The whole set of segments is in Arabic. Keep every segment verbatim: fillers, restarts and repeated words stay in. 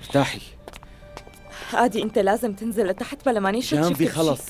ارتاحي. عادي انت لازم تنزل لتحت بلا ما نيشك. جانفي خلص.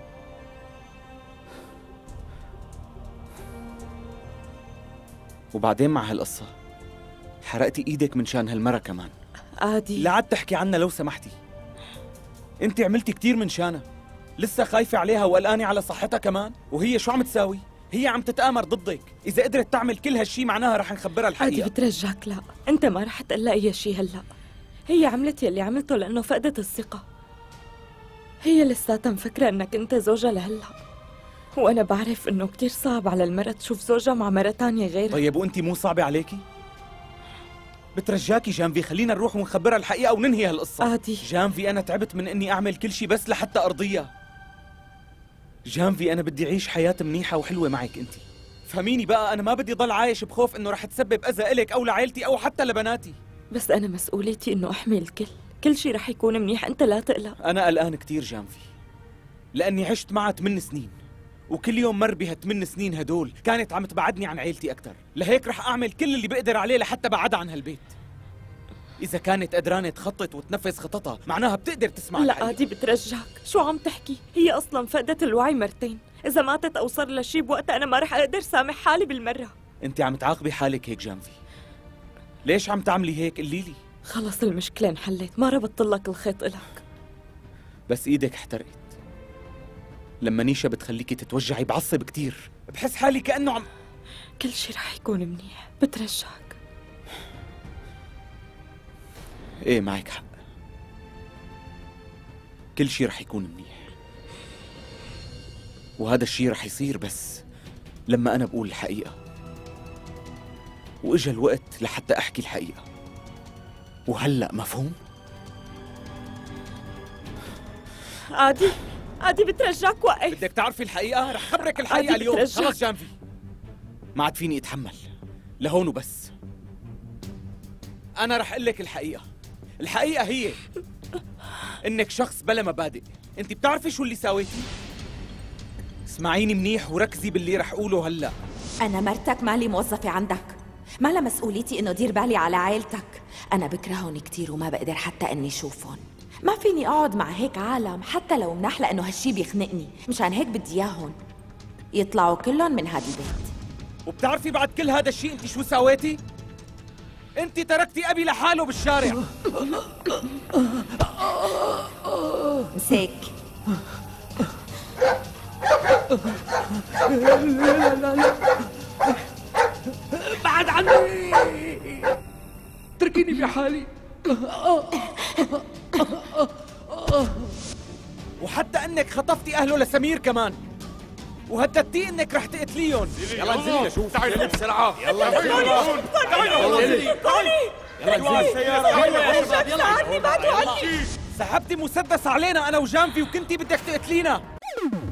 وبعدين مع هالقصة حرقتي ايدك من شان هالمرة كمان. عادي لا عاد تحكي عنها لو سمحتي. انت عملتي كتير من شانها، لسه خايفة عليها وقلقانة على صحتها كمان، وهي شو عم تساوي؟ هي عم تتآمر ضدك، إذا قدرت تعمل كل هالشي معناها رح نخبرها الحقيقة. عادي بترجاك لا، انت ما رح تقلها اي شي هلا. هي عملت يلي عملته لانه فقدت الثقة. هي لساتها مفكرة انك انت زوجها لهلا، وانا بعرف انه كتير صعب على المرأة تشوف زوجها مع مرة تانية غيرها. طيب وانت مو صعبة عليكي؟ بترجاكي جانفي خلينا نروح ونخبرها الحقيقة وننهي هالقصة. عادي جانفي أنا تعبت من إني أعمل كل شي بس لحتى أرضيها. جانفي أنا بدي أعيش حياة منيحة وحلوة معك أنت. فهميني بقى، أنا ما بدي ضل عايش بخوف إنه رح تسبب أذى إلك أو لعائلتي أو حتى لبناتي. بس أنا مسؤوليتي إنه أحمي الكل، كل شي رح يكون منيح، أنت لا تقلق. أنا قلقان كتير جانفي، لأني عشت معها ثمان سنين، وكل يوم مر بهالثمان سنين هدول كانت عم تبعدني عن عائلتي أكثر، لهيك رح أعمل كل اللي بقدر عليه لحتى بعدها عن هالبيت. إذا كانت قدرانة تخطط وتنفذ خططها معناها بتقدر تسمع. لا عادي بترجاك، شو عم تحكي؟ هي أصلاً فقدت الوعي مرتين، إذا ماتت أو صار لها شي بوقتها أنا ما رح أقدر سامح حالي بالمرة. أنت عم تعاقبي حالك هيك جانفي، ليش عم تعملي هيك؟ قلي لي. خلص المشكلة انحلت، ما ربطت لك الخيط إلك. بس إيدك احترقت. لما نيشا بتخليكي تتوجعي بعصب كتير، بحس حالي كأنه عم. كل شي رح يكون منيح، بترجاك. ايه معك حق، كل شي رح يكون منيح، وهذا الشي رح يصير بس لما أنا بقول الحقيقة، وإجا الوقت لحتى أحكي الحقيقة، وهلأ مفهوم؟ عادي عادي بترجاك وقف. بدك تعرفي الحقيقة؟ رح خبرك الحقيقة اليوم. بترجاك. خلص جانفي، ما عاد فيني أتحمل لهون وبس. أنا رح أقول لك الحقيقة. الحقيقة هي إنك شخص بلا مبادئ. أنت بتعرفي شو اللي ساويتي؟ اسمعيني منيح وركزي باللي رح أقوله هلأ. أنا مرتك مالي موظفة عندك، ما لها مسؤوليتي إنه دير بالي على عائلتك. أنا بكرههم كتير وما بقدر حتى إني شوفهم. ما فيني أقعد مع هيك عالم حتى لو مناح، لأنه هالشي بيخنقني. مشان هيك بدي إياهم يطلعوا كلهم من هذا البيت. وبتعرفي بعد كل هذا الشيء أنت شو ساويتي؟ أنت تركتي أبي لحاله بالشارع. مساك. لا لا لا لا، بعد عني، اتركيني بحالي. وحتى انك خطفتي اهله لسمير كمان، وهددتيه انك رح تقتليهم. يلا انزلي لشوف. تعالي بسرعة. يلا انزلي. يلا انزلي. يلا السيارة. ساعدني بعده عني. سحبتي مسدس علينا انا وجانفي وكنتي بدك تقتلينا.